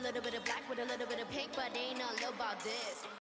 little bit of black with a little bit of pink, but ain't nothing about this.